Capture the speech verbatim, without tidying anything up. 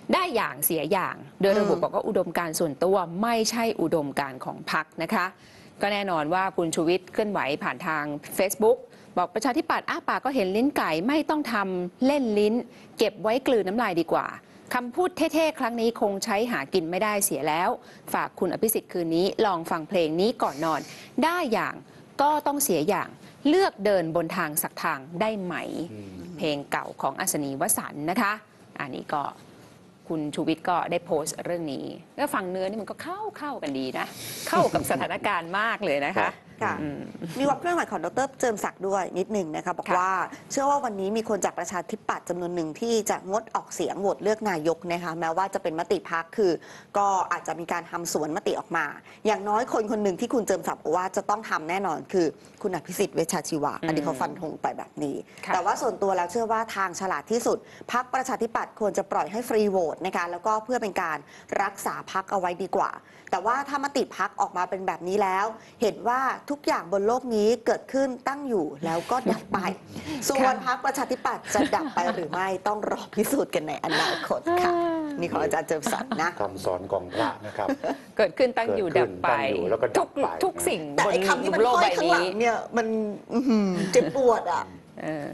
ได้อย่างเสียอย่างโดยระบุบอกว่าอุดมการณ์ส่วนตัวไม่ใช่อุดมการณ์ของพรรคนะคะก็แน่นอนว่าคุณชูวิทย์เคลื่อนไหวผ่านทาง Facebook บอกประชาธิปัตย์อ้าปากก็เห็นลิ้นไก่ไม่ต้องทำเล่นลิ้นเก็บไว้กลืนน้ำลายดีกว่าคำพูดเท่ๆครั้งนี้คงใช้หากินไม่ได้เสียแล้วฝากคุณอภิสิทธิ์คืนนี้ลองฟังเพลงนี้ก่อนนอนได้อย่างก็ต้องเสียอย่างเลือกเดินบนทางสักทางได้ไหมเพลงเก่าของอัศนีวสันต์นะคะอันนี้ก็คุณชูวิทย์ก็ได้โพสต์เรื่องนี้แล้วฟังเนื้อนี่มันก็เข้าเข้ากันดีนะเข้ากับสถานการณ์มากเลยนะคะมีความเคลื่อนไหวของดร.เจิมศักดิ์ด้วยนิดหนึ่งนะคะบอกว่าเชื่อว่าวันนี้มีคนจากประชาธิปัตย์จำนวนหนึ่งที่จะงดออกเสียงโหวตเลือกนายกนะคะแม้ว่าจะเป็นมติพรรคคือก็อาจจะมีการทำสวนมติออกมาอย่างน้อยคนคนหนึ่งที่คุณเจิมศักดิ์บอกว่าจะต้องทำแน่นอนคือคุณอภิสิทธิ์เวชชาชีวะอันนี้เขาฟันธงไปแบบนี้แต่ว่าส่วนตัวแล้วเชื่อว่าทางฉลาดที่สุดพรรคประชาธิปัตย์ควรจะปล่อยให้ฟรีโหวตนะคะแล้วก็เพื่อเป็นการรักษาพรรคเอาไว้ดีกว่าแต่ว่าถ้ามติพรรคออกมาเป็นแบบนี้แล้วเห็นว่าทุกอย่างบนโลกนี้เกิดขึ้นตั้งอยู่แล้วก็ดับไปส่วนพรรคประชาธิปัตย์จะดับไปหรือไม่ต้องรอพิสูจน์กันในอนาคตค่ะนี่ของอาจารย์เจิมศักดิ์นะคำสอนของพระนะครับเกิดขึ้นตั้งอยู่ดับไปแล้วก็ดับไปทุกสิ่งแต่ไอ้คำที่มันห้อยข้างหลังเนี่ยมันเจ็บปวดอ่ะ